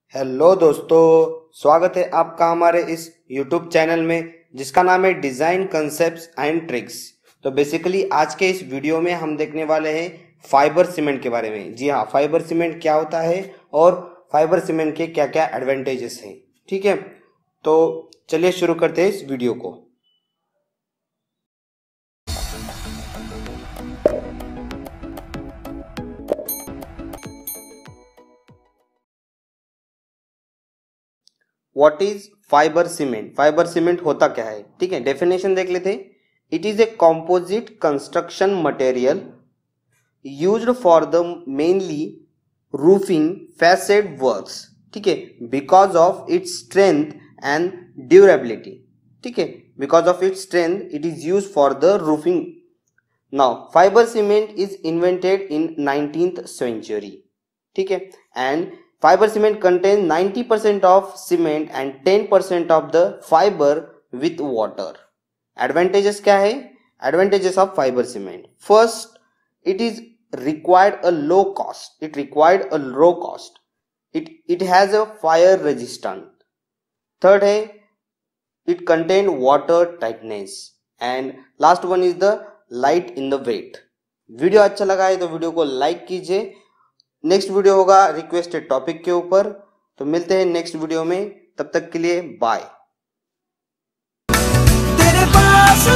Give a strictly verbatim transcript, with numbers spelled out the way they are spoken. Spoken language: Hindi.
हेलो दोस्तों, स्वागत है आपका हमारे इस यूट्यूब चैनल में जिसका नाम है डिज़ाइन कंसेप्ट्स एंड ट्रिक्स। तो बेसिकली आज के इस वीडियो में हम देखने वाले हैं फाइबर सीमेंट के बारे में। जी हाँ, फाइबर सीमेंट क्या होता है और फाइबर सीमेंट के क्या क्या एडवांटेजेस हैं। ठीक है, तो चलिए शुरू करते हैं इस वीडियो को। What is fibre cement? Fibre cement होता क्या है? ठीक है, डेफिनेशन देख लेते हैं। It is a composite construction material used for the mainly roofing facade works. ठीक है, because of its strength and durability. ठीक है, because of its strength it is use for the roofing. Now fibre cement is invented in nineteenth century. ठीक है, and fiber cement contains ninety percent of cement and ten percent of the fiber with water. Advantages क्या है? Advantages of fiber cement. First, it is required a low cost. It required a low cost. It it has a fire resistant. Third है, it contain water tightness. And last one is the light in the weight. Video अच्छा लगा है तो वीडियो को लाइक कीजिए। नेक्स्ट वीडियो होगा रिक्वेस्टेड टॉपिक के ऊपर, तो मिलते हैं नेक्स्ट वीडियो में। तब तक के लिए बाय।